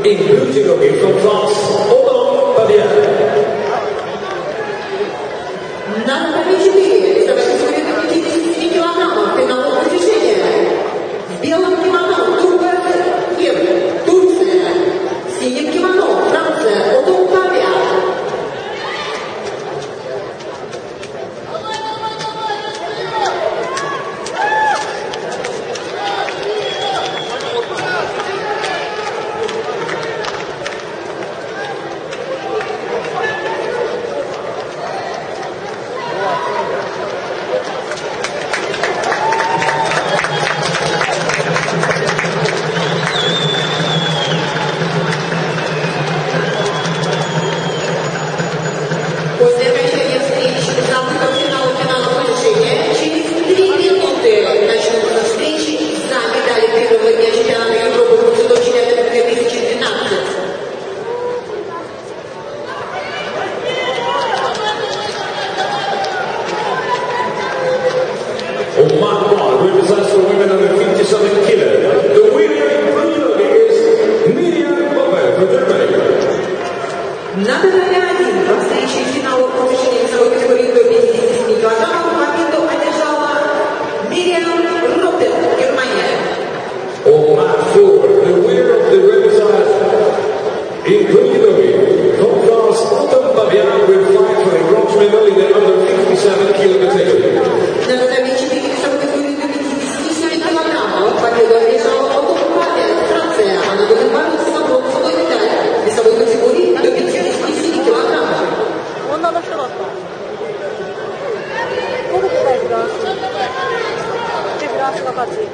in blue judo from France, На номере 4 весовой категории 57 килограммов финального движения. В белом кимоно Киев, Турция. В синем кимоно Франция, BOUKOUVALA. После окончания встречи участников финала движения через 3 минуты начнутся встречи за медали первого дня чемпионата Европы по дзюдо Челябинска 2012. On Mark 1 represents the women under 57 kilos. The winner in blue is Miriam from Germany. На номере 1 во встрече финала повышения весовой категории до 57 килограммов победу одержала Мириам Роппер, Германия. On Mark 4, the winner of the represents in blue from France, will fight for a bronze medal in the under 57 kilo category. На номере 4 весовой категории до 57 килограммов победу одержала BOUKOUVALA, Франция. Она будет бороться за бронзовую медаль весовой категории до 57 килограммов. 女の人だった。トルコ対フランス。で、フランスが勝ち。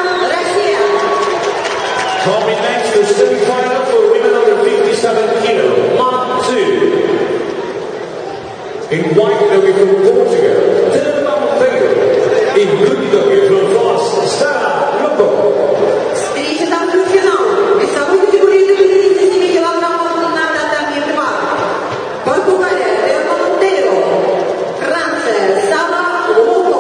Coming next to the semi-final for women under 57 kilos. In white derby from Portugal, in blue derby from France, Встреча там финал. Весовой категории до 57 килограммов на татами 2. Португалия, Монтейро. Франция, Сава, Луко.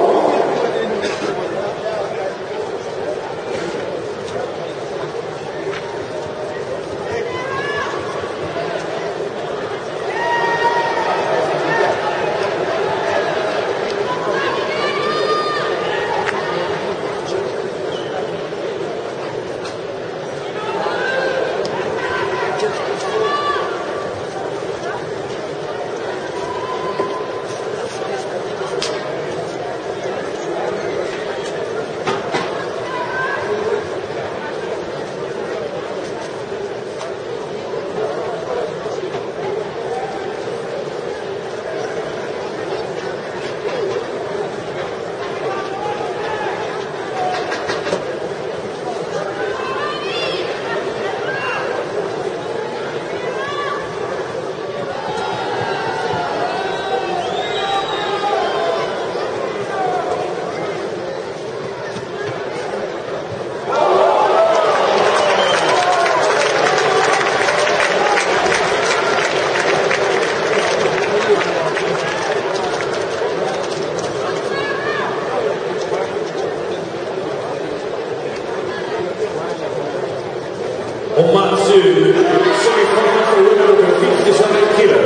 On marche semi-final for winner over 57 kilo.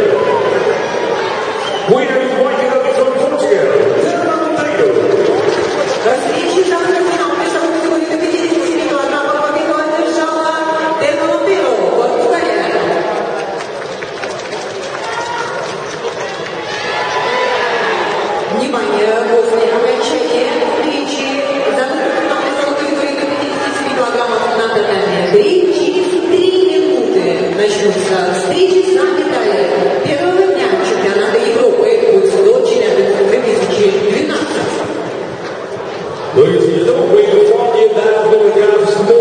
Winner is white derby from Portugal, Встречи жанра финал. Весовой категории до 57 килограммов. Победу одержала Монтейро, Португалия. Внимание, после окончания встречи жанра финал весовой категории до 57 килограммов на татами 3 через 3 минуты начнутся встречи за медали первого дня чемпионата Европы по дзюдо Челябинск 2012. Ladies and gentlemen, we will find you that will